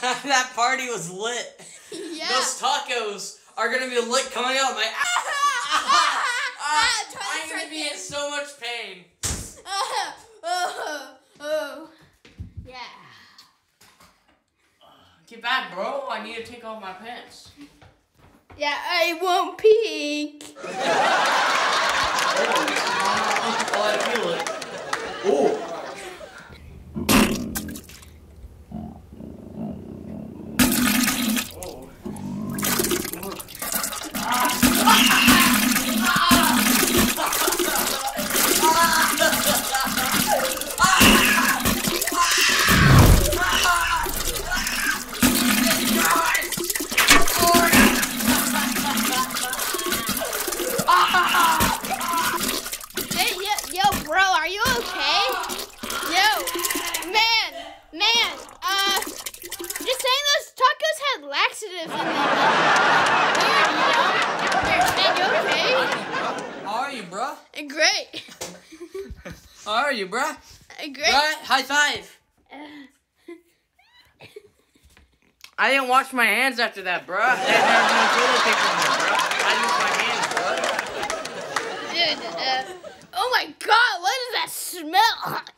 That party was lit. Yeah. Those tacos are gonna be lit coming out of my. I'm gonna be in so much pain. Yeah. Get back, bro. I need to take off my pants. Yeah, I won't peek. Oh, I feel it. Oh. Yo, bro, are you okay? Yo, man, just saying those tacos had laxatives in them. Weird, man, you okay? How are you, bruh? Great. How are you, bruh? Great. Bruh, high five. I didn't wash my hands after that, bruh. There's no toilet paper in there, bruh. I used my hands, bruh. Dude, oh my God, what is that smell?